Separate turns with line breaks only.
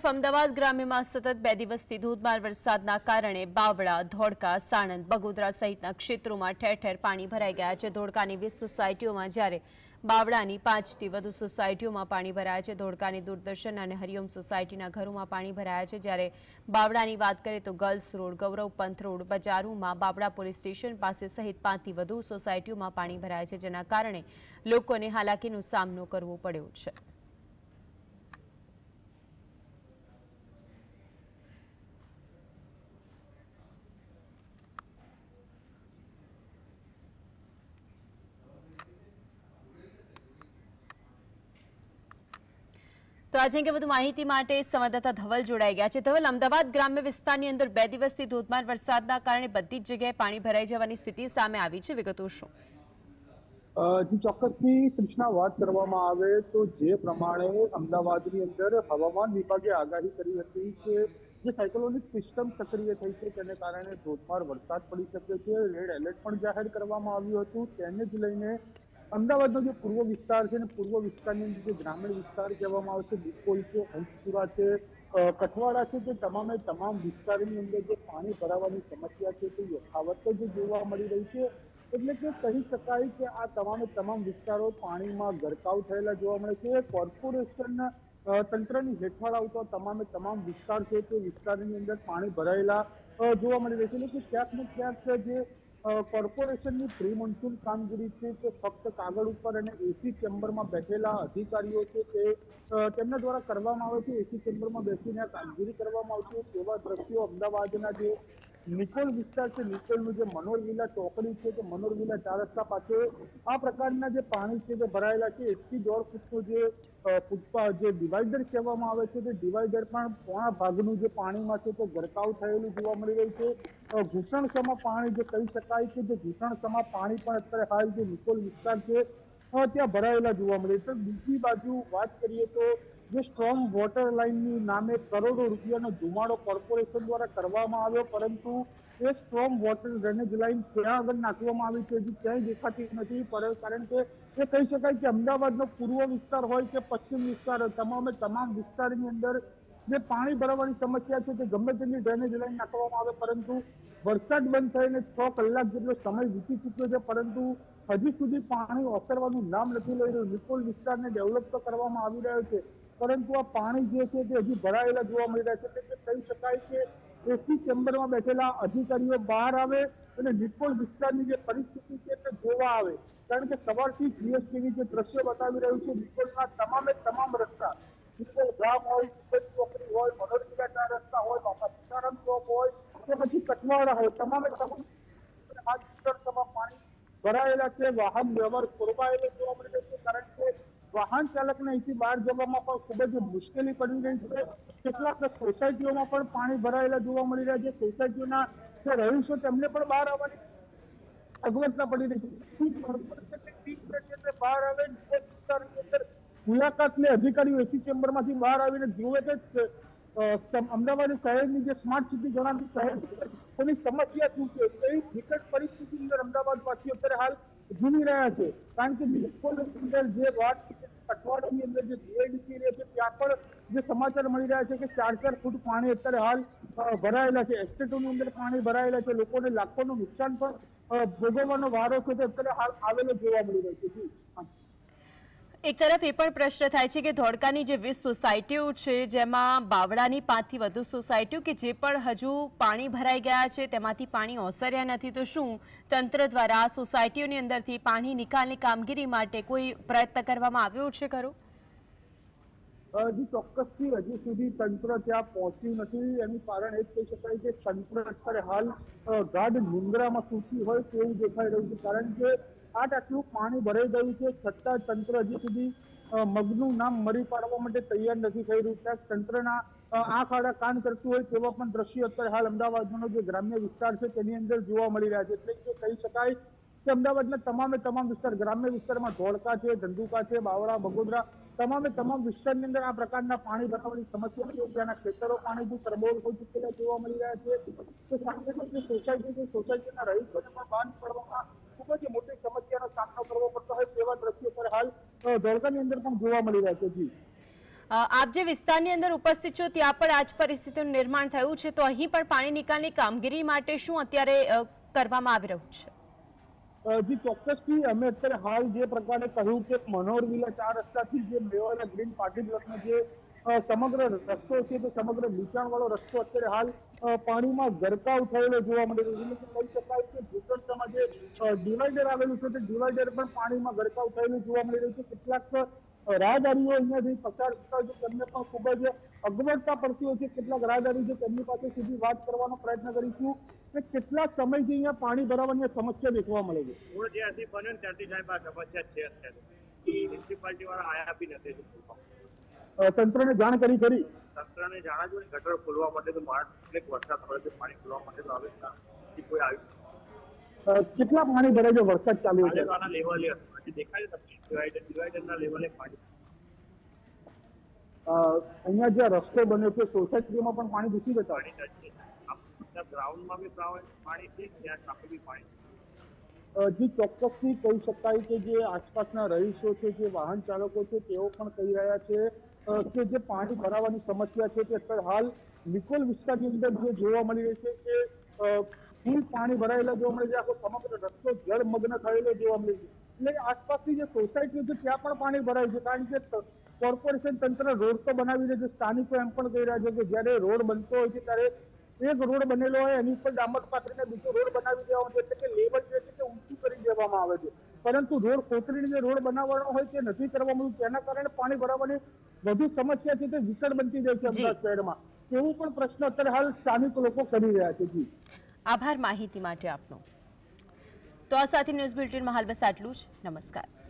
તરફ અમદાવાદ ગ્રામ્યમાં સતત 2 દિવસથી ધોધમાર વરસાદના કારણે બાવળા, ધોળકા, સાણંદ, બગોદરા સહિતના ક્ષેત્રોમાં ઠેર ઠેર પાણી ભરાઈ ગયા છે। ધોળકાની 20 સોસાયટીઓમાં જ્યારે બાવળાની 5થી વધુ સોસાયટીઓમાં પાણી ભરાયા છે। ધોળકાની દૂરદર્શન અને હરિઓમ સોસાયટીના ઘરોમાં પાણી ભરાયા છે, જ્યારે બાવળાની વાત કરીએ તો ગર્લ્સ રોડ, ગૌરવ પંથ રોડ, બજારોમાં બાવળા પોલીસ સ્ટેશન પાસે સહિત 5થી વધુ સોસાયટીઓમાં પાણી ભરાયા છે, જેના કારણે લોકોને હાલાકીનો સામનો કરવો પડ્યો છે। તો આજે કે વધુ માહિતી માટે સંવાદદાતા ધવલ જોડાઈ ગયા છે। ધવલ, અમદાવાદ ગ્રામ્ય વિસ્તારની અંદર 2 દિવસથી ધોધમાર વરસાદના કારણે બધી જ જગ્યાએ પાણી ભરાઈ જવાની સ્થિતિ સામે આવી છે, વિગતો શું?
જી ચોક્કસની કૃષ્ણા વાત કરવામાં આવે તો જે પ્રમાણે અમદાવાદની અંદર હવામાન વિભાગે આગાહી કરી હતી કે જે સાયક્લોનિક સિસ્ટમ સક્રિય થઈ છે તેને કારણે ધોધમાર વરસાદ પડી શકે છે। રેડ એલર્ટ પણ જાહેર કરવામાં આવ્યું હતું। તેને જ લઈને અમદાવાદનો જે પૂર્વ વિસ્તાર છે ને પૂર્વ વિસ્તારની અંદર જે ગ્રામીણ વિસ્તાર કહેવામાં આવે છે, બિકોલ છે, હંસપુરા છે, કઠવાડા છે, તે તમામે તમામ વિસ્તારની અંદર જે પાણી ભરાવાની સમસ્યા છે તે યથાવત જ જોવા મળી રહી છે। એટલે કે કહી શકાય કે આ તમામે તમામ વિસ્તારો પાણીમાં ગરકાવ થયેલા જોવા મળે છે। કોર્પોરેશન તંત્રની હેઠળ આવતા તમામે તમામ વિસ્તાર છે તે વિસ્તારની અંદર પાણી ભરાયેલા જોવા મળી રહે છે। એટલે કે ક્યાંક ને ક્યાંક જે કોર્પોરેશનની પ્રી મોન્સૂન કામગીરી છે તે ફક્ત કાગળ ઉપર અને એસી ચેમ્બરમાં બેઠેલા અધિકારીઓ છે તે તેમના દ્વારા કરવામાં આવે છે। એસી ચેમ્બરમાં બેસીને કામગીરી કરવામાં આવતી હોય તેવા દ્રશ્યો અમદાવાદના જે નિકોલ વિસ્તાર છે, નિકોલનું જે મનોર વિલા ચોકડી છે, તે મનોર વિલા 4 રસ્તા પાસે આ પ્રકારના જે પાણી છે તે ભરાયેલા છે। 1 થી 1.5 ફૂટનું જે ડિવાઈડર કહેવામાં આવે છે તે ડિવાઈડર પણ પોણા ભાગનું જે પાણીમાં છે તે ગરકાવ થયેલું જોવા મળી રહ્યું છે। ઘૂસણસમા પાણી જે કહી શકાય કે જે ઘૂસણસમા પાણી પણ અત્યારે હાલ જે નિકોલ વિસ્તાર છે ત્યાં ભરાયેલા જોવા મળે છે। બીજી બાજુ વાત કરીએ તો જે સ્ટ્રોંગ વોટર લાઇનની નામે કરોડો રૂપિયાનો ધુમાડો કોર્પોરેશન દ્વારા કરવામાં આવ્યો, પરંતુ એ સ્ટ્રોંગ વોટર ડ્રેનેજ લાઇન ક્યાં આગળ નાખવામાં આવી છે હજી ક્યાંય દેખાતી નથી। કારણ કે એ કહી શકાય કે અમદાવાદનો પૂર્વ વિસ્તાર હોય કે પશ્ચિમ વિસ્તાર હોય, તમામે તમામ વિસ્તારની અંદર જે પાણી ભરાવાની સમસ્યા છે તે ગમે તેટલી ડ્રેનેજ લાઇન નાખવામાં આવે, પરંતુ વરસાદ બંધ થઈને 6 કલાક જેટલો સમય વીતી ચૂક્યો છે, પરંતુ હજી સુધી પાણી ઓસરવાનું નામ નથી લઈ રહ્યું। નિકોલ વિસ્તારને ડેવલપ તો કરવામાં આવી રહ્યો છે, પરંતુ આ પાણી જે છે તે હજી ભરાયેલા જોવા મળી રહ્યા છે। એટલે કહી શકાય કે એસી ચેમ્બરમાં બેઠેલા અધિકારીઓ બહાર આવે અને નિકોલ વિસ્તારની જે પરિસ્થિતિ છે તે જોવા આવે, કારણ કે સવારથી જીએસટીવી જે દ્રશ્ય બતાવી રહ્યું છે, નિકોલના તમામે તમામ રસ્તા, નિકોલ ગામ હોય, નિકોલ ચોકડી હોય, મનોર વિલા 4 રસ્તા હોય, બાપા સીતારામ ચોક હોય કે પછી કઠવાડા હોય, તમામે તમામ પાણી ભરાયેલા છે। વાહન વ્યવહાર ખોરવાયેલો જોવા મળી રહ્યો છે, કારણ કે વાહન ચાલકને અહીંથી બહાર જવામાં પણ ખૂબ જ મુશ્કેલી પડી રહી છે। કેટલાક સોસાયટીઓમાં પણ પાણી ભરાયેલા જોવા મળી રહ્યા છે। સોસાયટીઓના જે રહીશો તેમને પણ બહાર આવવાની અગવડતા પડી રહી છે। બહાર આવે વિસ્તારની અંદર મુલાકાત લે, અધિકારીઓ એસી ચેમ્બરમાંથી બહાર આવીને જુએ કે અમદાવાદ શહેરની જે સ્માર્ટ સિટી ગણાતી શહેર છે તેની સમસ્યા શું છે। કઈ વિકટ પરિસ્થિતિની અંદર અમદાવાદ વાસીઓ અત્યારે હાલ જીવી રહ્યા છે, કારણ કે અંદર જે વાત અઠવાડિયાની અંદર જે જીઆઈડીસી રહે છે ત્યાં પણ જે સમાચાર મળી રહ્યા છે કે 4-4 ફૂટ પાણી અત્યારે હાલ ભરાયેલા છે। એસ્ટેટોની અંદર પાણી ભરાયેલા છે, લોકોને લાખોનું નુકસાન પણ ભોગવવાનો વારો છે તે અત્યારે હાલ આવેલો જોવા મળી રહ્યો છે।
એક તરફ એ પણ પ્રશ્ન થાય છે કે ધોળકાની જે 20 સોસાયટીઓ છે જેમાં બાવળાની 5થી વધુ સોસાયટીઓ કે જે પણ હજુ પાણી ભરાઈ ગયા છે તેમાંથી પાણી ઓસર્યા નથી, તો શું તંત્ર દ્વારા આ સોસાયટીઓની અંદરથી પાણી નિકાલની કામગીરી માટે કોઈ પ્રયત્ન કરવામાં આવ્યો છે ખરો?
હજી ચોક્કસથી હજી સુધી તંત્ર ત્યાં પહોંચ્યું નથી। એનું કારણ એ જ કહી શકાય કે તંત્ર અત્યારે હાલ ગાઢ નિંદ્રામાં સૂચી હોય તેવું દેખાઈ રહ્યું છે, કારણ કે આટલું પાણી ભરાઈ ગયું છે છતાં તંત્ર હજી સુધી મગનું નામ મરી પાડવા માટે તૈયાર નથી થઈ રહ્યું। ત્યાં તંત્રના આંખ આડા કાન કરતું હોય તેવા પણ દ્રશ્યો અત્યારે હાલ અમદાવાદનો જે ગ્રામ્ય વિસ્તાર છે તેની અંદર જોવા મળી રહ્યા છે। એટલે કે કહી શકાય કે અમદાવાદના તમામે તમામ વિસ્તાર, ગ્રામ્ય વિસ્તારમાં ધોળકા છે, ધંધુકા છે, બાવળા, બગોદરા, તમામે તમામ વિસ્તારની અંદર આ પ્રકારના પાણી ભરાવાની સમસ્યા છે। ત્યાંના ખેતરો પાણીથી તરબોળ થઈ ચૂકેલા જોવા મળી રહ્યા છે। તો સાથે સાથે સોસાયટી છે, સોસાયટીના રહીશોને પણ બહાર નીકળવામાં ખૂબ જ મોટી સમસ્યાનો સામનો કરવો પડતો હોય તેવા દ્રશ્યો પર હાલ ધોળકાની અંદર પણ જોવા મળી રહ્યા છે।
આપ જે વિસ્તારની અંદર ઉપસ્થિત છો ત્યાં પણ આ જ પરિસ્થિતિનું નિર્માણ થયું છે, તો અહીં પણ પાણી નિકાલની કામગીરી માટે શું અત્યારે કરવામાં આવી રહ્યું છે?
જી ચોક્કસથી અમે અત્યારે હાલ જે પ્રકારે કહ્યું કે મનોહર વિલા 4 રસ્તાથી જે મેવાડા ગ્રીન પાર્ટી બ્લોકનો જે સમગ્ર રસ્તો છે તે સમગ્ર નીચાણવાળો રસ્તો અત્યારે હાલ પાણીમાં ગરકાવ થયેલો જોવા મળી રહ્યો છે. કહી શકાય કે ભૂતળમાં જે ડિવાઈડર આવેલું છે તે ડિવાઈડર પણ પાણીમાં ગરકાવ થયેલું જોવા મળી રહ્યું છે. કેટલાક રાહદારીઓ અહીંયાથી પસાર થતા હોય છે તેમને પણ ખૂબ જ અગવડતા પડતી હોય છે. કેટલાક રાહદારી છે તેમની પાસે સુધી વાત કરવાનો પ્રયત્ન કરીશું કે કેટલા સમયથી અહીંયા પાણી ભરાવાની સમસ્યા દેખવા મળે છે.
હું જ્યાંથી બન્યો ત્યાંથી સાહેબ આ સમસ્યા છે અત્યારે. મ્યુનિસિપાલિટી વાળા આયા બી નથી.
તંત્રને જાણ કરી ખરી?
તંત્રને જાણ જ ગટર ખોલવા માટે તો કેટલીક વરસાદ પડે છે, પાણી ખોલવા માટે તો આવે કોઈ આવ્યું.
કેટલા પાણી ભરાય છે? વરસાદ ચાલુ છે
આના લેવલે હતું દેખાય છે ડિવાઈડરના લેવલે પાણી.
અહીંયા જે રસ્તો બન્યો છે સોસાયટીમાં પણ પાણી ઘૂસી જતા
ગ્રાઉન્ડમાં બી પાણી છે, ત્યાં સામે બી પાણી.
જે ચોક્કસથી કહી શકાય કે જે આસપાસના રહીશો છે, જે વાહન ચાલકો છે, તેઓ પણ કહી રહ્યા છે કે જે પાણી ભરાવાની સમસ્યા છે તે અત્યારે હાલ નિકોલ વિસ્તારની અંદર જે જોવા મળી રહી છે કે ફૂલ પાણી ભરાયેલા જોવા મળે છે. આખો સમગ્ર રસ્તો જળમગ્ન થયેલો જોવા મળે છે. એટલે આસપાસની જે સોસાયટીઓ છે ત્યાં પણ પાણી ભરાય છે, કારણ કે કોર્પોરેશન તંત્ર રોડ તો બનાવી દે છે. સ્થાનિકો એમ પણ કહી રહ્યા છે કે જ્યારે રોડ બનતો હોય છે ત્યારે એક રોડ બનેલો હોય એની ઉપર ડામર પાથરીને બીજો રોડ બનાવી દેવામાં આવે છે, એટલે કે લેવલ જે છે તે ઊંચું કરી દેવામાં આવે છે. પરંતુ રોડ કોતરીને જે રોડ બનાવવાનો હોય તે નથી કરવામાં આવ્યું. તેના કારણે પાણી ભરાવાની વધુ સમસ્યા છે તે વિકટ બનતી જાય છે અમદાવાદ શહેરમાં. એવું પણ પ્રશ્ન અત્યારે હાલ સ્થાનિક લોકો કરી રહ્યા છે. જી
આભાર માહિતી માટે આપનો. તો આ સાથે ન્યૂઝ બુલેટિનમાં હાલ બસ આટલું જ. નમસ્કાર.